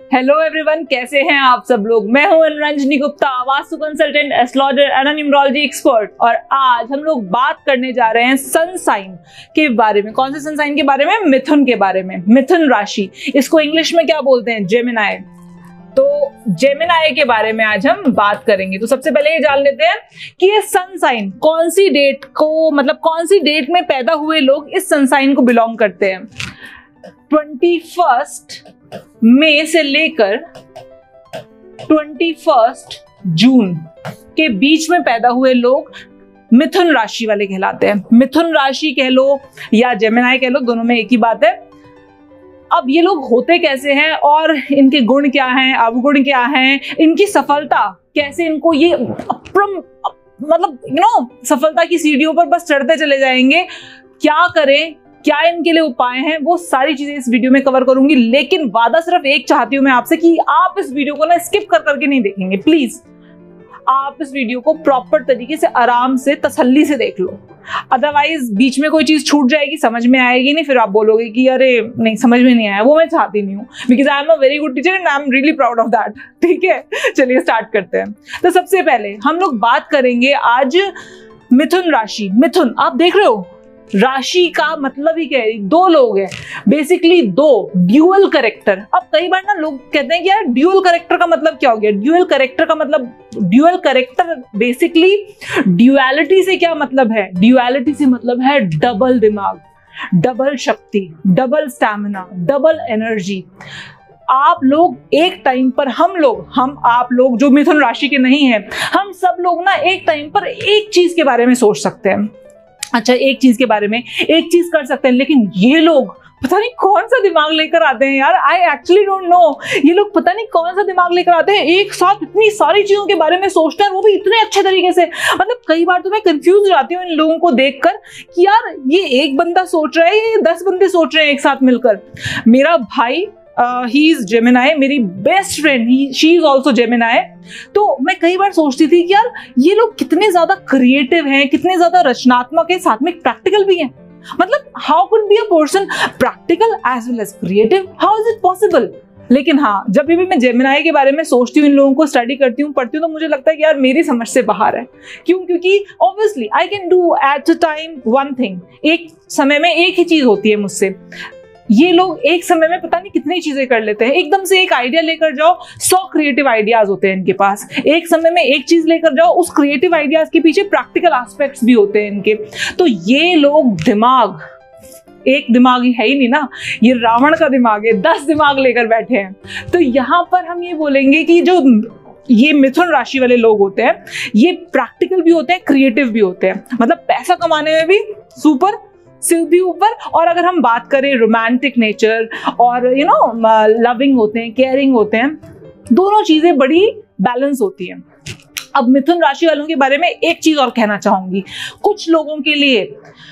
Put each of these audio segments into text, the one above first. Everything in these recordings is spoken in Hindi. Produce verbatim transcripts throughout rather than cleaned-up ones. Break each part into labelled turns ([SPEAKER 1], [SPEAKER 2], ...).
[SPEAKER 1] हेलो एवरीवन, कैसे हैं आप सब लोग। मैं हूं Ranjani Gupta, vastu consultant, astrologer and numerology expert. और आज हम लोग बात करने जा रहे हैं सन साइन के बारे में। कौन से सन साइन के बारे में? मिथुन के बारे में। मिथुन राशि, इसको इंग्लिश में क्या बोलते हैं? जेमिनाई। तो जेमिनाई के बारे में आज हम बात करेंगे। तो सबसे पहले ये जान लेते हैं कि ये सन साइन कौन सी डेट को, मतलब कौन सी डेट में पैदा हुए लोग इस सन साइन को बिलोंग करते हैं। ट्वेंटी फर्स्ट मई से लेकर ट्वेंटी फर्स्ट जून के बीच में पैदा हुए लोग मिथुन राशि वाले कहलाते हैं। मिथुन राशि कह लो या जेमिनाई कह लो, दोनों में एक ही बात है। अब ये लोग होते कैसे हैं और इनके गुण क्या हैं, अवगुण क्या हैं, इनकी सफलता कैसे, इनको ये मतलब यू नो सफलता की सीढ़ियों पर बस चढ़ते चले जाएंगे, क्या करें, क्या इनके लिए उपाय हैं, वो सारी चीजें इस वीडियो में कवर करूंगी। लेकिन वादा सिर्फ एक चाहती हूं मैं आपसे कि आप इस वीडियो को ना स्किप कर करके नहीं देखेंगे। प्लीज आप इस वीडियो को प्रॉपर तरीके से, आराम से, तसल्ली से देख लो। अदरवाइज बीच में कोई चीज छूट जाएगी, समझ में आएगी नहीं, फिर आप बोलोगे कि अरे नहीं समझ में नहीं आया। वो मैं चाहती नहीं हूँ, because I am a very good teacher and I am really proud of that. ठीक है, चलिए स्टार्ट करते हैं। तो सबसे पहले हम लोग बात करेंगे आज मिथुन राशि। मिथुन, आप देख रहे हो, राशि का मतलब ही क्या है? दो लोग हैं बेसिकली, दो ड्यूअल कैरेक्टर। अब कई बार ना लोग कहते हैं कि यार ड्यूअल कैरेक्टर का मतलब क्या हो गया। ड्यूअल कैरेक्टर का मतलब, ड्यूअल कैरेक्टर बेसिकली, ड्यूअलिटी से क्या मतलब है? ड्यूअलिटी से मतलब है डबल दिमाग, डबल शक्ति, डबल स्टैमिना, डबल एनर्जी। आप लोग एक टाइम पर, हम लोग, हम आप लोग जो मिथुन राशि के नहीं हैं, हम सब लोग ना एक टाइम पर एक चीज के बारे में सोच सकते हैं। अच्छा, एक चीज के बारे में एक चीज कर सकते हैं, लेकिन ये लोग पता नहीं कौन सा दिमाग लेकर आते हैं यार। आई एक्चुअली डोंट नो, ये लोग पता नहीं कौन सा दिमाग लेकर आते हैं, एक साथ इतनी सारी चीजों के बारे में सोचते हैं, वो भी इतने अच्छे तरीके से। मतलब कई बार तो मैं कंफ्यूज हो जाती हूँ इन लोगों को देखकर कि यार ये एक बंदा सोच रहा है, ये दस बंदे सोच रहे हैं एक साथ मिलकर। मेरा भाई ही इज जेमिनाई, मेरी best friend he she is also Gemini. तो मैं कई बार सोचती थी कि यार ये लोग कितने ज्यादा क्रिएटिव हैं, कितने ज्यादा रचनात्मक है, साथ में प्रैक्टिकल भी हैं। मतलब how could be a person practical as well as creative, how is it possible? लेकिन हाँ, जब भी मैं जेमिनाई के बारे में सोचती हूँ, इन लोगों को स्टडी करती हूँ, पढ़ती हूँ, तो मुझे लगता है कि यार मेरी समझ से बाहर है। क्यों? क्योंकि obviously I can do at a time one thing. एक समय में एक ही चीज होती है मुझसे। ये लोग एक समय में पता नहीं कितनी चीजें कर लेते हैं। एकदम से एक आइडिया लेकर जाओ, सौ क्रिएटिव आइडियाज होते हैं इनके पास। एक समय में एक चीज लेकर जाओ, उस क्रिएटिव आइडियाज के पीछे प्रैक्टिकल एस्पेक्ट्स भी होते हैं इनके। तो ये लोग दिमाग, एक दिमाग ही है ही नहीं ना, ये रावण का दिमाग है, दस दिमाग लेकर बैठे हैं। तो यहाँ पर हम ये बोलेंगे कि जो ये मिथुन राशि वाले लोग होते हैं, ये प्रैक्टिकल भी होते हैं, क्रिएटिव भी होते हैं। मतलब पैसा कमाने में भी सुपर, सिर्फ भी ऊपर। और अगर हम बात करें रोमांटिक नेचर और यू नो लविंग होते हैं, केयरिंग होते हैं, दोनों चीजें बड़ी बैलेंस होती हैं। अब मिथुन राशि वालों के बारे में एक चीज और कहना चाहूंगी। कुछ लोगों के लिए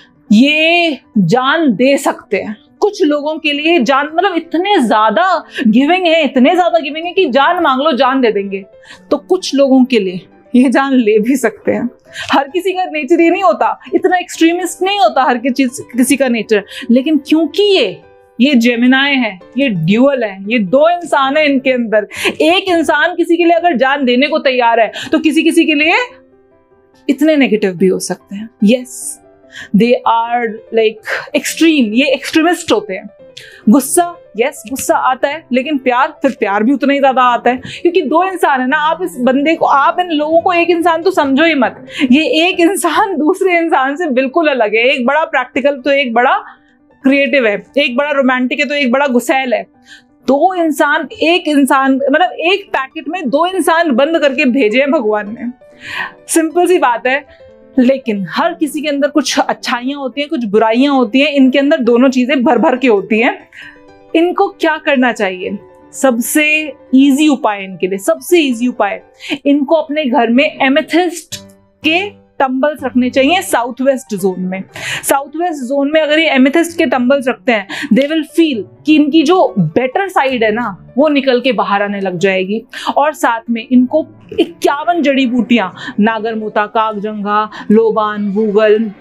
[SPEAKER 1] ये जान दे सकते हैं, कुछ लोगों के लिए जान, मतलब इतने ज्यादा गिविंग है, इतने ज्यादा गिविंग है कि जान मांग लो जान दे देंगे। तो कुछ लोगों के लिए ये जान ले भी सकते हैं। हर किसी का नेचर ये नहीं होता, इतना एक्सट्रीमिस्ट नहीं होता हर किसी किसी का नेचर। लेकिन क्योंकि ये ये जेमिनाई है, ये ड्यूअल है, ये दो इंसान है इनके अंदर। एक इंसान किसी के लिए अगर जान देने को तैयार है, तो किसी किसी के लिए इतने नेगेटिव भी हो सकते हैं। Yes, they are like extreme, ये एक्सट्रीमिस्ट होते हैं। गुस्सा, यस गुस्सा आता है, लेकिन प्यार, फिर प्यार भी उतना ही ज्यादा आता है। क्योंकि दो इंसान है ना, आप इस बंदे को, आप इन लोगों को एक इंसान तो समझो ही मत। ये एक इंसान दूसरे इंसान से बिल्कुल अलग है। एक बड़ा प्रैक्टिकल तो एक बड़ा क्रिएटिव है, एक बड़ा रोमांटिक है तो एक बड़ा गुस्सैल है। दो इंसान, एक इंसान, मतलब एक पैकेट में दो इंसान बंद करके भेजे हैं भगवान ने। सिंपल सी बात है। लेकिन हर किसी के अंदर कुछ अच्छाइयां होती हैं, कुछ बुराइयां होती हैं। इनके अंदर दोनों चीजें भर भर के होती हैं। इनको क्या करना चाहिए? सबसे इजी उपाय इनके लिए, सबसे इजी उपाय, इनको अपने घर में एमेथिस्ट के टंबल्स रखने चाहिए साउथ वेस्ट जोन में। साउथ वेस्ट जोन में अगर ये एमेथिस्ट के टंबल्स रखते हैं, दे विल फील कि इनकी जो बेटर साइड है ना, वो निकल के बाहर आने लग जाएगी। और साथ में इनको इक्यावन जड़ी बूटियां, नागरमोता, कागजंगा, लोबान, गूगल,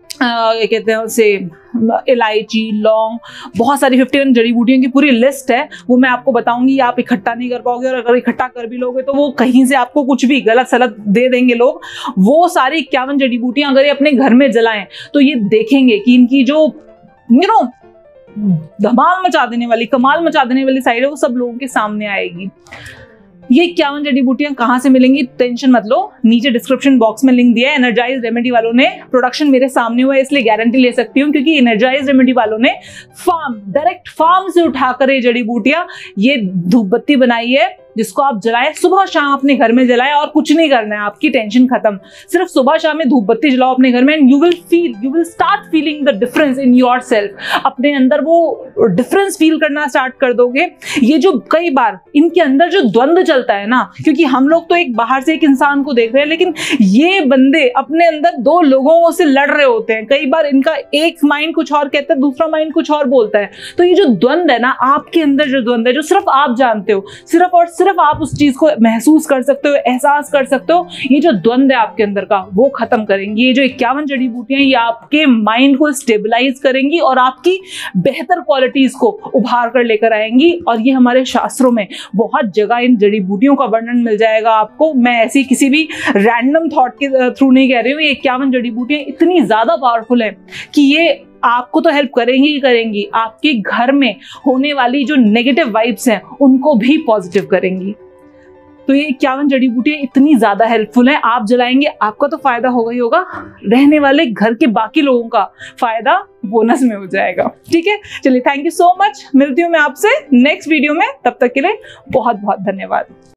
[SPEAKER 1] क्या कहते हैं उसे, इलायची, लौंग, बहुत सारी इक्यावन जड़ी बूटियों की पूरी लिस्ट है, वो मैं आपको बताऊंगी। आप इकट्ठा नहीं कर पाओगे, और अगर इकट्ठा कर भी लोगे तो वो कहीं से आपको कुछ भी गलत सलत दे देंगे लोग। वो सारी इक्यावन जड़ी बूटियां अगर ये अपने घर में जलाएं तो ये देखेंगे कि इनकी जो यू नो धमाल मचा देने वाली, कमाल मचा देने वाली साइड है, वो सब लोगों के सामने आएगी। ये इक्यावन जड़ी बूटियां कहाँ से मिलेंगी, टेंशन मत लो, नीचे डिस्क्रिप्शन बॉक्स में लिंक दिया है। एनर्जाइज रेमेडी वालों ने, प्रोडक्शन मेरे सामने हुआ है इसलिए गारंटी ले सकती हूँ, क्योंकि एनर्जाइज रेमेडी वालों ने फार्म, डायरेक्ट फार्म से उठाकर ये जड़ी बूटियां, ये धूप बत्ती बनाई है, जिसको आप जलाएं सुबह शाम अपने घर में जलाएं, और कुछ नहीं करना है, आपकी टेंशन खत्म। सिर्फ सुबह शाम में धूप बत्ती जलाओ अपने घर में, and you will feel, you will start feeling the difference in yourself. अपने अंदर वो डिफरेंस फील करना स्टार्ट कर दोगे। ये जो कई बार इनके अंदर जो द्वंद्व चलता है ना, क्योंकि हम लोग तो एक बाहर से एक इंसान को देख रहे हैं, लेकिन ये बंदे अपने अंदर दो लोगों से लड़ रहे होते हैं। कई बार इनका एक माइंड कुछ और कहता है, दूसरा माइंड कुछ और बोलता है। तो ये जो द्वंद्व है ना, आपके अंदर जो द्वंद्व है, जो सिर्फ आप जानते हो, सिर्फ और सिर्फ आप उस चीज को महसूस कर सकते हो, एहसास कर सकते हो, ये जो द्वंद्व है आपके अंदर का, वो खत्म करेंगी। ये जो इक्यावन जड़ी बूटियां, ये आपके माइंड को स्टेबलाइज करेंगी और आपकी बेहतर क्वालिटीज को उभार कर लेकर आएंगी। और ये हमारे शास्त्रों में बहुत जगह इन जड़ी बूटियों का वर्णन मिल जाएगा आपको। मैं ऐसी किसी भी रैंडम थॉट के थ्रू नहीं कह रही हूँ। ये इक्यावन जड़ी बूटियां इतनी ज्यादा पावरफुल है कि ये आपको तो हेल्प करेंगी ही करेंगी, आपके घर में होने वाली जो नेगेटिव वाइब्स हैं उनको भी पॉजिटिव करेंगी। तो ये इक्यावन जड़ी बूटियां इतनी ज्यादा हेल्पफुल हैं, आप जलाएंगे आपका तो फायदा होगा ही होगा, रहने वाले घर के बाकी लोगों का फायदा बोनस में हो जाएगा। ठीक है, चलिए, थैंक यू सो मच। मिलती हूँ मैं आपसे नेक्स्ट वीडियो में, तब तक के लिए बहुत बहुत धन्यवाद।